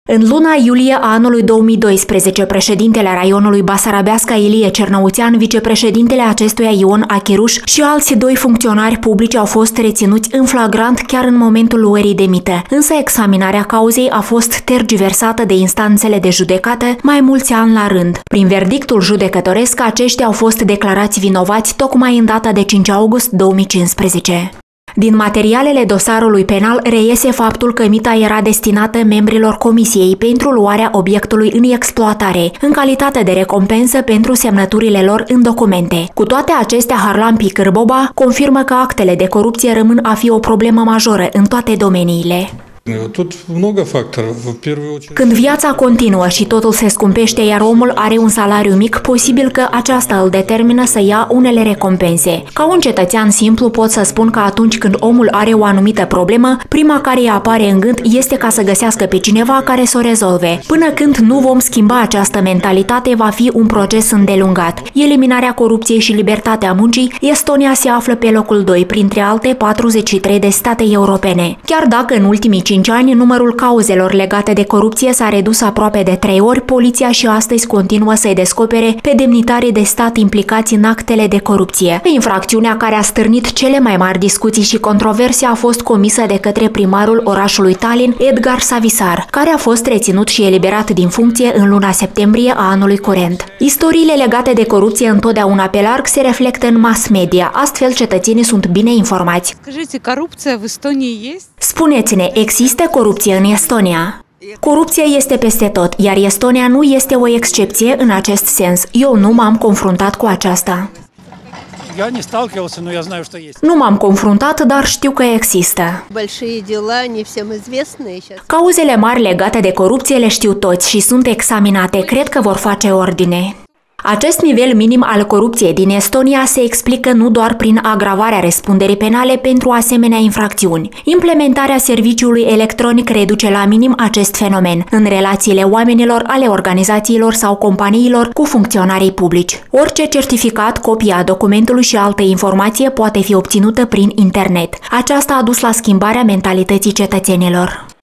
În luna iulie a anului 2012, președintele raionului Basarabeasca Ilie Cernăuțean, vicepreședintele acestuia Ion Achiruș și alți doi funcționari publici au fost reținuți în flagrant chiar în momentul luării de mită. Însă examinarea cauzei a fost tergiversată de instanțele de judecată mai mulți ani la rând. Prin verdictul judecătoresc, aceștia au fost declarați vinovați tocmai în data de 5 august 2015. Din materialele dosarului penal reiese faptul că mita era destinată membrilor Comisiei pentru luarea obiectului în exploatare, în calitate de recompensă pentru semnăturile lor în documente. Cu toate acestea, Harlan Picârboba confirmă că actele de corupție rămân a fi o problemă majoră în toate domeniile. Când viața continuă și totul se scumpește, iar omul are un salariu mic, posibil că aceasta îl determină să ia unele recompense. Ca un cetățean simplu pot să spun că atunci când omul are o anumită problemă, prima care îi apare în gând este ca să găsească pe cineva care să o rezolve. Până când nu vom schimba această mentalitate, va fi un proces îndelungat. Eliminarea corupției și libertatea muncii, Estonia se află pe locul 2, printre alte 43 de state europene. Chiar dacă în ultimii 5 ani numărul cauzelor legate de corupție s-a redus aproape de 3 ori, poliția și astăzi continuă să-i descopere pe demnitarii de stat implicați în actele de corupție. Infracțiunea care a stârnit cele mai mari discuții și controverse a fost comisă de către primarul orașului Tallinn, Edgar Savisaar, care a fost reținut și eliberat din funcție în luna septembrie a anului curent. Istoriile legate de corupție întotdeauna pe larg se reflectă în mass media, astfel cetățenii sunt bine informați. Spuneți-ne, există corupție în Estonia? Corupția este peste tot, iar Estonia nu este o excepție în acest sens. Eu nu m-am confruntat cu aceasta. Nu m-am confruntat, dar știu că există. Cauzele mari legate de corupție le știu toți și sunt examinate. Cred că vor face ordine. Acest nivel minim al corupției din Estonia se explică nu doar prin agravarea răspunderii penale pentru asemenea infracțiuni. Implementarea serviciului electronic reduce la minim acest fenomen în relațiile oamenilor, ale organizațiilor sau companiilor cu funcționarii publici. Orice certificat, copia documentului și alte informație poate fi obținută prin internet. Aceasta a dus la schimbarea mentalității cetățenilor.